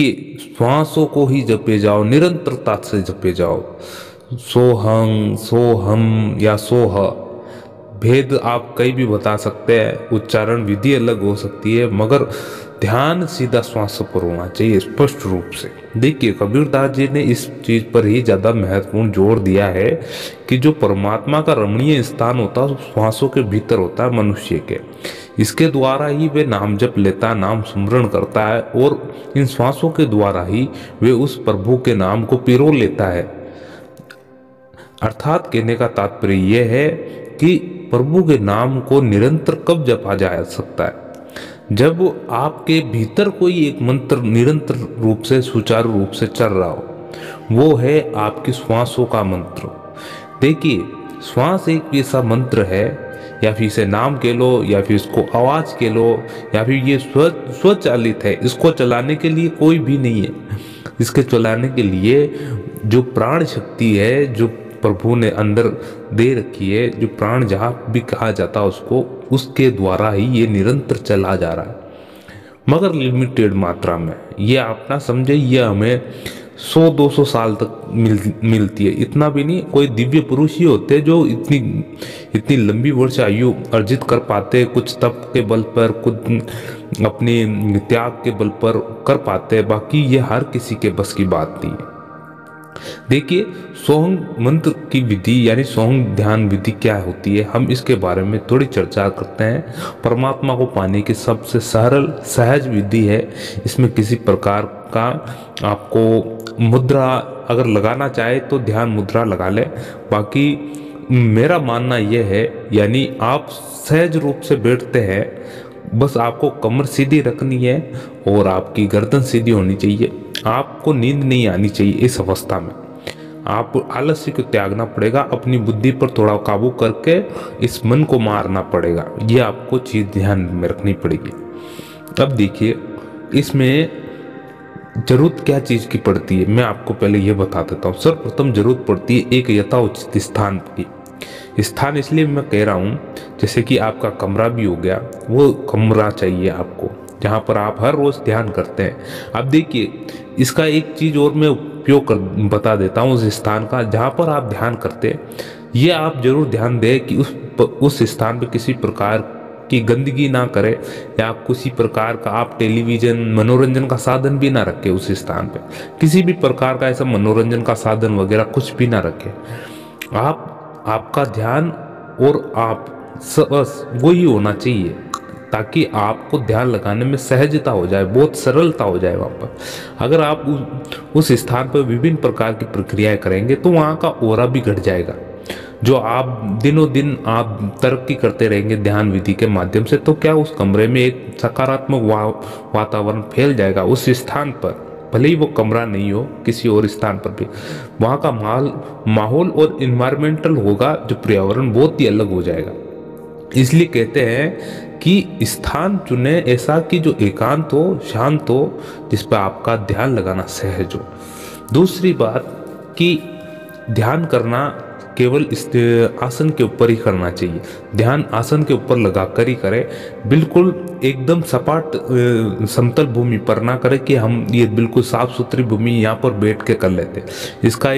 कि श्वासों को ही जपे जाओ, निरंतरता से जपे जाओ। सोहं, सोहम या सोह, भेद आप कई भी बता सकते हैं, उच्चारण विधि अलग हो सकती है, मगर ध्यान सीधा श्वास पर होना चाहिए स्पष्ट रूप से। देखिए कबीरदास जी ने इस चीज पर ही ज्यादा महत्वपूर्ण जोर दिया है कि जो परमात्मा का रमणीय स्थान होता है श्वासों के भीतर होता है मनुष्य के। इसके द्वारा ही वे नाम जप लेता है, नाम सुमरण करता है, और इन श्वासों के द्वारा ही वे उस प्रभु के नाम को पिरो लेता है। अर्थात कहने का तात्पर्य यह है कि प्रभु के नाम को निरंतर कब जपा जा सकता है, जब आपके भीतर कोई एक मंत्र निरंतर रूप से सुचारू रूप से चल रहा हो, वो है आपकी श्वासों का मंत्र। देखिए श्वास एक ऐसा मंत्र है, या फिर इसे नाम कह लो, या फिर इसको आवाज कह लो, या फिर ये स्वचालित है, इसको चलाने के लिए कोई भी नहीं है। इसके चलाने के लिए जो प्राण शक्ति है, जो प्रभु ने अंदर दे रखी है, जो प्राण जहाँ भी कहा जाता है उसको, उसके द्वारा ही ये निरंतर चला जा रहा है, मगर लिमिटेड मात्रा में। ये आप ना समझे, ये हमें 100-200 साल तक मिलती है, इतना भी नहीं। कोई दिव्य पुरुष ही होते हैं जो इतनी लंबी वर्ष आयु अर्जित कर पाते, कुछ तप के बल पर, कुछ अपने त्याग के बल पर कर पाते हैं, बाकी ये हर किसी के बस की बात नहीं है। देखिए सोहंग मंत्र की विधि यानी सोहंग ध्यान विधि क्या होती है, हम इसके बारे में थोड़ी चर्चा करते हैं। परमात्मा को पाने की सबसे सरल सहज विधि है। इसमें किसी प्रकार का आपको मुद्रा अगर लगाना चाहे तो ध्यान मुद्रा लगा ले, बाकी मेरा मानना यह है, यानी आप सहज रूप से बैठते हैं, बस आपको कमर सीधी रखनी है और आपकी गर्दन सीधी होनी चाहिए। आपको नींद नहीं आनी चाहिए इस अवस्था में। आप आलस्य को त्यागना पड़ेगा, अपनी बुद्धि पर थोड़ा काबू करके इस मन को मारना पड़ेगा। ये आपको चीज ध्यान में रखनी पड़ेगी। अब देखिए इसमें जरूरत क्या चीज की पड़ती है, मैं आपको पहले ये बता देता हूँ। सर्वप्रथम जरूरत पड़ती है एक यथाउचित स्थान की। स्थान इसलिए मैं कह रहा हूँ, जैसे कि आपका कमरा भी हो गया, वो कमरा चाहिए आपको जहाँ पर आप हर रोज ध्यान करते हैं। अब देखिए इसका एक चीज और मैं उपयोग कर बता देता हूँ, उस स्थान का जहाँ पर आप ध्यान करते हैं, ये आप जरूर ध्यान दें कि उस स्थान पर किसी प्रकार की गंदगी ना करे, या किसी प्रकार का आप टेलीविजन मनोरंजन का साधन भी ना रखें उस स्थान पे। किसी भी प्रकार का ऐसा मनोरंजन का साधन वगैरह कुछ भी ना रखें। आपका ध्यान और आप बस वही होना चाहिए, ताकि आपको ध्यान लगाने में सहजता हो जाए, बहुत सरलता हो जाए वहाँ पर। अगर आप उस स्थान पर विभिन्न प्रकार की प्रक्रियाएं करेंगे तो वहाँ का ऑरा भी घट जाएगा। जो आप दिनों दिन आप तरक्की करते रहेंगे ध्यान विधि के माध्यम से, तो क्या उस कमरे में एक सकारात्मक वातावरण फैल जाएगा उस स्थान पर, भले ही वो कमरा नहीं हो, किसी और स्थान पर भी वहाँ का माहौल और इन्वायरमेंटल होगा, जो पर्यावरण बहुत ही अलग हो जाएगा। इसलिए कहते हैं कि स्थान चुने ऐसा कि जो एकांत हो, शांत हो, जिस पर आपका ध्यान लगाना सहज हो। दूसरी बात कि ध्यान करना केवल इस आसन के ऊपर ही करना चाहिए। ध्यान आसन के ऊपर लगा कर ही करें, बिल्कुल एकदम सपाट समतल भूमि पर ना करें कि हम ये बिल्कुल साफ सुथरी भूमि यहाँ पर बैठ के कर लेते। इसका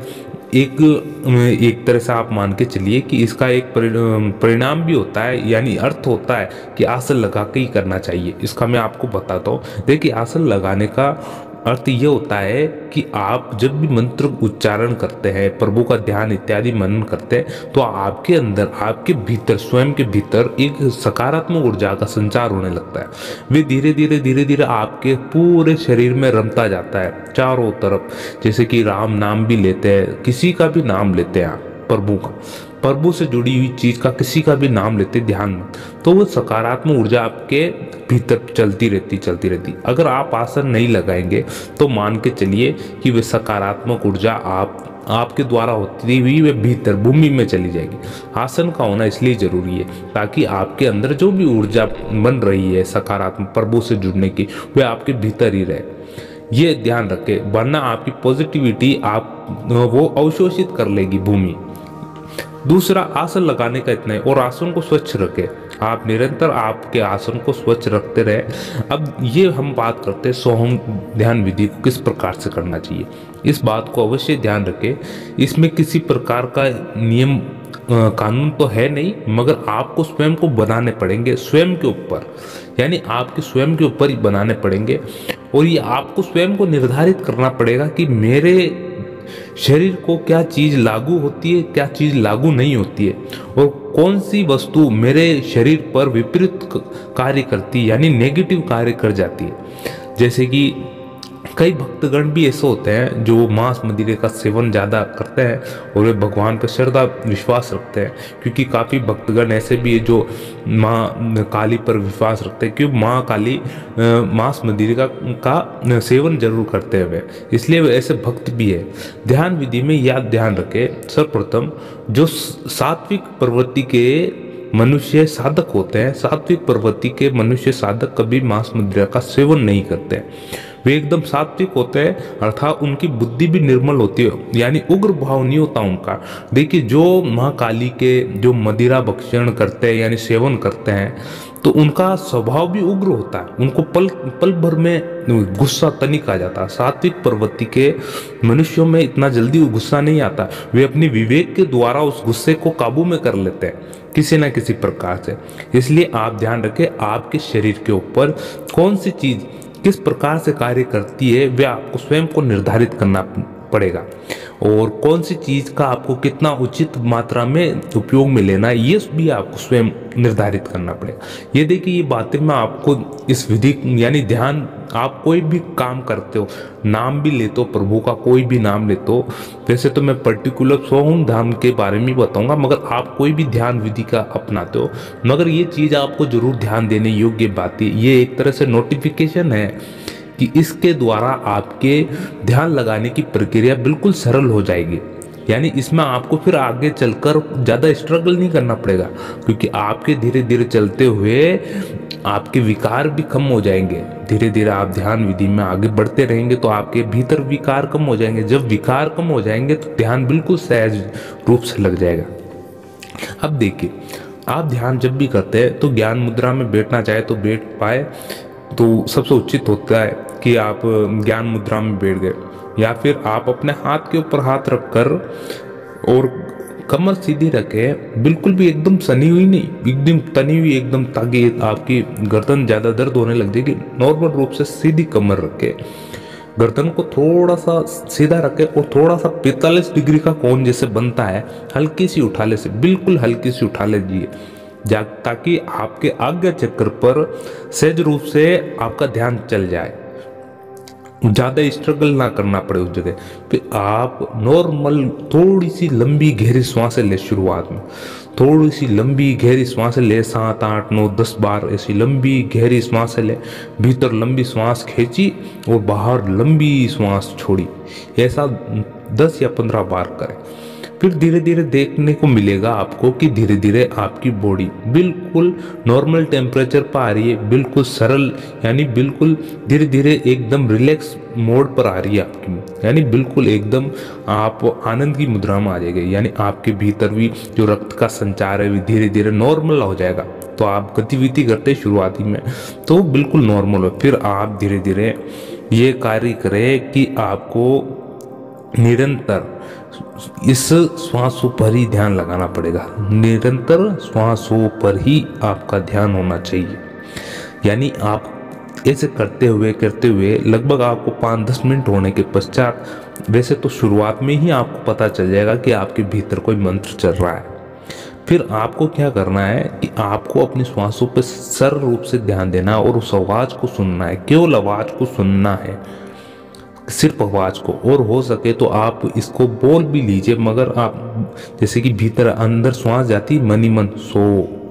एक तरह से आप मान के चलिए कि इसका एक परिणाम भी होता है, यानी अर्थ होता है कि आसन लगा के ही करना चाहिए। इसका मैं आपको बताता हूँ। देखिए आसन लगाने का अर्थ ये होता है कि आप जब भी मंत्र उच्चारण करते हैं, प्रभु का ध्यान इत्यादि मनन करते हैं, तो आपके अंदर, आपके भीतर, स्वयं के भीतर एक सकारात्मक ऊर्जा का संचार होने लगता है। वे धीरे धीरे आपके पूरे शरीर में रमता जाता है चारों तरफ। जैसे कि राम नाम भी लेते हैं, किसी का भी नाम लेते हैं आप, प्रभु से जुड़ी हुई चीज का किसी का भी नाम लेते ध्यान में, तो वो सकारात्मक ऊर्जा आपके भीतर चलती रहती। अगर आप आसन नहीं लगाएंगे तो मान के चलिए कि वे सकारात्मक ऊर्जा आपके द्वारा होती हुई वे भीतर भूमि में चली जाएगी। आसन का होना इसलिए जरूरी है ताकि आपके अंदर जो भी ऊर्जा बन रही है सकारात्मक प्रभु से जुड़ने की, वे आपके भीतर ही रहे। ये ध्यान रखें, वरना आपकी पॉजिटिविटी वो अवशोषित कर लेगी भूमि। दूसरा आसन लगाने का इतना है, और आसन को स्वच्छ रखें। आप निरंतर आपके आसन को स्वच्छ रखते रहे। अब ये हम बात करते हैं सोहम ध्यान विधि को किस प्रकार से करना चाहिए। इस बात को अवश्य ध्यान रखें, इसमें किसी प्रकार का नियम कानून तो है नहीं, मगर आपको स्वयं को बनाने पड़ेंगे, स्वयं के ऊपर, यानी आपके स्वयं के ऊपर ही बनाने पड़ेंगे। और ये आपको स्वयं को निर्धारित करना पड़ेगा कि मेरे शरीर को क्या चीज़ लागू होती है, क्या चीज़ लागू नहीं होती है, और कौन सी वस्तु मेरे शरीर पर विपरीत कार्य करती है, यानी नेगेटिव कार्य कर जाती है। जैसे कि कई भक्तगण भी ऐसे होते हैं जो मांस मदिरे का सेवन ज़्यादा करते हैं और वे भगवान पर श्रद्धा विश्वास रखते हैं, क्योंकि काफ़ी भक्तगण ऐसे भी है जो माँ काली पर विश्वास रखते हैं, क्योंकि माँ काली मांस मदिरे का सेवन जरूर करते हैं वे, इसलिए वे ऐसे भक्त भी है। ध्यान विधि में याद ध्यान रखें, सर्वप्रथम जो सात्विक प्रवृत्ति के मनुष्य साधक होते हैं, सात्विक प्रवृत्ति के मनुष्य साधक कभी मांस मदिरा का सेवन नहीं करते हैं। वे एकदम सात्विक होते हैं, अर्थात उनकी बुद्धि भी निर्मल होती है, यानी उग्र भाव नहीं होता उनका। देखिए जो महाकाली के जो मदिरा भक्षण करते हैं यानी सेवन करते हैं, तो उनका स्वभाव भी उग्र होता है, उनको पल भर में गुस्सा तनिक आ जाता है। सात्विक प्रवृत्ति के मनुष्यों में इतना जल्दी गुस्सा नहीं आता, वे अपनी विवेक के द्वारा उस गुस्से को काबू में कर लेते हैं किसी न किसी प्रकार से। इसलिए आप ध्यान रखें, आपके शरीर के ऊपर कौन सी चीज़ किस प्रकार से कार्य करती है वह आपको स्वयं को निर्धारित करना पड़ेगा, और कौन सी चीज़ का आपको कितना उचित मात्रा में उपयोग में लेना है ये भी आपको स्वयं निर्धारित करना पड़ेगा। ये देखिए, ये बातें मैं आपको इस विधि यानी ध्यान, आप कोई भी काम करते हो, नाम भी लेते हो प्रभु का, कोई भी नाम लेते हो, वैसे तो मैं पर्टिकुलर सोहम ध्यान के बारे में बताऊंगा, मगर आप कोई भी ध्यान विधि का अपनाते हो, मगर ये चीज़ आपको जरूर ध्यान देने योग्य बात है। ये एक तरह से नोटिफिकेशन है कि इसके द्वारा आपके ध्यान लगाने की प्रक्रिया बिल्कुल सरल हो जाएगी, यानी इसमें आपको फिर आगे चलकर ज़्यादा स्ट्रगल नहीं करना पड़ेगा, क्योंकि आपके धीरे धीरे चलते हुए आपके विकार भी कम हो जाएंगे। धीरे धीरे आप ध्यान विधि में आगे बढ़ते रहेंगे तो आपके भीतर विकार कम हो जाएंगे। जब विकार कम हो जाएंगे तो ध्यान बिल्कुल सहज रूप से लग जाएगा। अब देखिए, आप ध्यान जब भी करते हैं तो ज्ञान मुद्रा में बैठना चाहे तो बैठ पाए, तो सबसे उचित होता है कि आप ज्ञान मुद्रा में बैठ गए, या फिर आप अपने हाथ के ऊपर हाथ रखकर और कमर सीधी रखे, बिल्कुल भी एकदम सनी हुई नहीं, एकदम तनी हुई एकदम, ताकि आपकी गर्दन ज़्यादा दर्द होने लग जाएगी। नॉर्मल रूप से सीधी कमर रखे, गर्दन को थोड़ा सा सीधा रखे और थोड़ा सा 45 डिग्री का कोण जैसे बनता है, हल्की सी उठाले से, बिल्कुल हल्की सी उठा लीजिए, ताकि आपके आज्ञा चक्र पर सहज रूप से आपका ध्यान चल जाए, ज़्यादा स्ट्रगल ना करना पड़े उस जगह। फिर आप नॉर्मल थोड़ी सी लंबी गहरी सांसें ले, शुरुआत में थोड़ी सी लंबी गहरी सांसें ले, 7 8 9 10 बार ऐसी लंबी गहरी सांसें ले, भीतर लंबी सांस खींची और बाहर लंबी सांस छोड़ी, ऐसा 10 या 15 बार करें। फिर धीरे धीरे देखने को मिलेगा आपको कि धीरे धीरे आपकी बॉडी बिल्कुल नॉर्मल टेम्परेचर पर आ रही है, बिल्कुल सरल, यानी बिल्कुल धीरे धीरे एकदम रिलैक्स मोड पर आ रही है आपकी, यानी बिल्कुल एकदम आप आनंद की मुद्रा में आ जाएंगे, यानी आपके भीतर भी जो रक्त का संचार है धीरे धीरे नॉर्मल हो जाएगा। तो आप गतिविधि करते शुरुआती में तो बिल्कुल नॉर्मल हो, फिर आप धीरे धीरे ये कार्य करें कि आपको निरंतर इस श्वासों पर ही ध्यान लगाना पड़ेगा, निरंतर श्वासों पर ही आपका ध्यान होना चाहिए। यानी आप ऐसे करते हुए लगभग आपको 5-10 मिनट होने के पश्चात, वैसे तो शुरुआत में ही आपको पता चल जाएगा कि आपके भीतर कोई मंत्र चल रहा है। फिर आपको क्या करना है कि आपको अपनी श्वासों पर सरल रूप से ध्यान देना है और उस आवाज़ को सुनना है, केवल आवाज़ को सुनना है, सिर्फ आवाज़ को। और हो सके तो आप इसको बोल भी लीजिए, मगर आप जैसे कि भीतर अंदर श्वास जाती मन ही मन सो,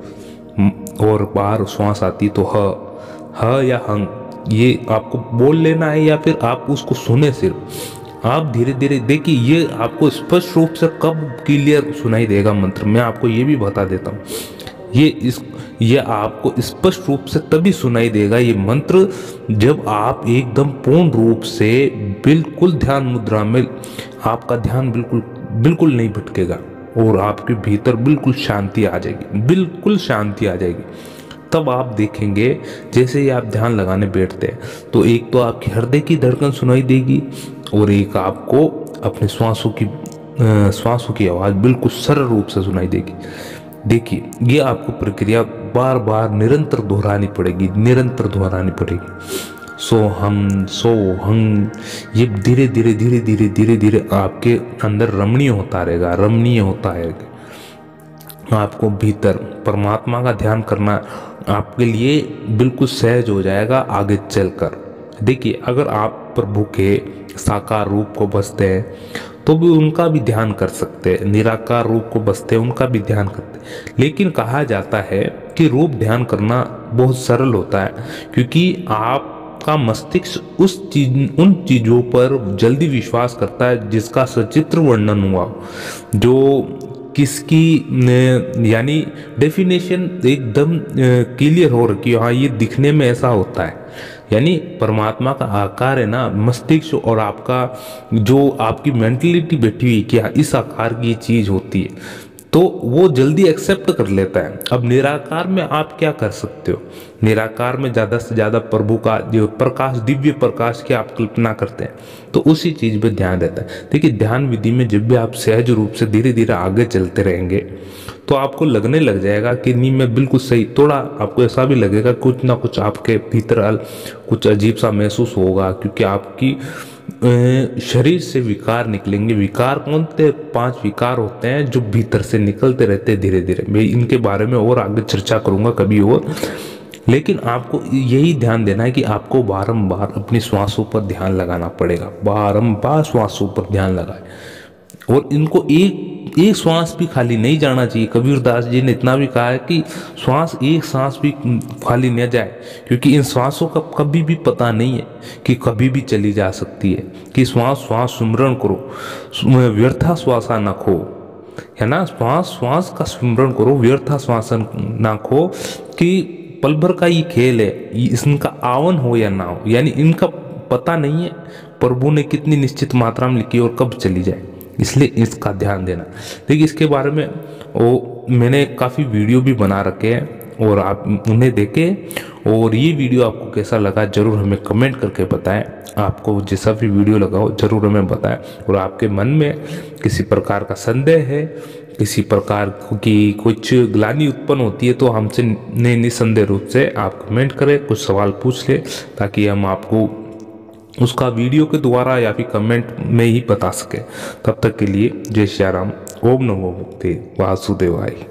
और बाहर श्वास आती तो ह या हंग, ये आपको बोल लेना है, या फिर आप उसको सुने सिर्फ। आप धीरे धीरे देखिए, ये आपको स्पष्ट रूप से कब क्लियर सुनाई देगा मंत्र, मैं आपको ये भी बता देता हूँ। ये आपको स्पष्ट रूप से तभी सुनाई देगा ये मंत्र जब आप एकदम पूर्ण रूप से बिल्कुल ध्यान मुद्रा में, आपका ध्यान बिल्कुल नहीं भटकेगा। और आपके भीतर बिल्कुल शांति आ जाएगी, बिल्कुल शांति आ जाएगी। तब आप देखेंगे जैसे ही आप ध्यान लगाने बैठते हैं तो एक तो आपकी हृदय की धड़कन सुनाई देगी और एक आपको अपने श्वासों की आवाज़ बिल्कुल सरल रूप से सुनाई देगी। देखिए, ये आपको प्रक्रिया बार बार निरंतर दोहरानी पड़ेगी, निरंतर दोहरानी पड़ेगी। सो हम, ये धीरे धीरे धीरे धीरे धीरे धीरे आपके अंदर रमणीय होता रहेगा, रमणीय होता है। आपको भीतर परमात्मा का ध्यान करना आपके लिए बिल्कुल सहज हो जाएगा आगे चलकर। देखिए, अगर आप प्रभु के साकार रूप को बसते हैं तो भी उनका भी ध्यान कर सकते हैं, निराकार रूप को बसते हैं उनका भी ध्यान करते हैं। लेकिन कहा जाता है कि रूप ध्यान करना बहुत सरल होता है, क्योंकि आपका मस्तिष्क उन चीज़ों पर जल्दी विश्वास करता है जिसका सचित्र वर्णन हुआ, जो किसकी यानी डेफिनेशन एकदम क्लियर हो रखी है। हाँ, ये दिखने में ऐसा होता है, यानी परमात्मा का आकार है ना, मस्तिष्क और आपका जो आपकी मेंटलिटी बैठी हुई कि हाँ इस आकार की ये चीज़ होती है, तो वो जल्दी एक्सेप्ट कर लेता है। अब निराकार में आप क्या कर सकते हो? निराकार में ज़्यादा से ज़्यादा प्रभु का जो प्रकाश, दिव्य प्रकाश की आप कल्पना करते हैं, तो उसी चीज़ पे ध्यान रहता है। देखिए, ध्यान विधि में जब भी आप सहज रूप से धीरे धीरे आगे चलते रहेंगे तो आपको लगने लग जाएगा कि नहीं, मैं बिल्कुल सही। थोड़ा आपको ऐसा भी लगेगा कुछ ना कुछ आपके भीतर कुछ अजीब सा महसूस होगा, क्योंकि आपकी शरीर से विकार निकलेंगे। विकार कौन से 5 विकार होते हैं जो भीतर से निकलते रहते हैं धीरे धीरे। मैं इनके बारे में और आगे चर्चा करूंगा कभी और। लेकिन आपको यही ध्यान देना है कि आपको बारंबार अपनी श्वासों पर ध्यान लगाना पड़ेगा, बारंबार श्वासों पर ध्यान लगाए। और इनको एक श्वास भी खाली नहीं जाना चाहिए। कबीरदास जी ने इतना भी कहा है कि एक सांस भी खाली न जाए, क्योंकि इन श्वासों का कभी भी पता नहीं है कि कभी भी चली जा सकती है। कि श्वास सुमरण करो, व्यर्था श्वासा न खो, है ना। श्वास का स्मरण करो, व्यर्था श्वास ना खो। कि पल भर का ये खेल है, इसका आवन हो या ना हो, यानी इनका पता नहीं है प्रभु ने कितनी निश्चित मात्रा में लिखी और कब चली जाए, इसलिए इसका ध्यान देना। देखिए, इसके बारे में मैंने काफ़ी वीडियो भी बना रखे हैं और आप उन्हें देखें। और ये वीडियो आपको कैसा लगा जरूर हमें कमेंट करके बताएं। आपको जैसा भी वीडियो लगा हो जरूर हमें बताएं। और आपके मन में किसी प्रकार का संदेह है, किसी प्रकार की कुछ ग्लानि उत्पन्न होती है, तो हमसे निसंदेह रूप से आप कमेंट करें, कुछ सवाल पूछ लें, ताकि हम आपको उसका वीडियो के द्वारा या फिर कमेंट में ही बता सके। तब तक के लिए जय श्री राम। ओम नमो भगवते वासुदेवाय।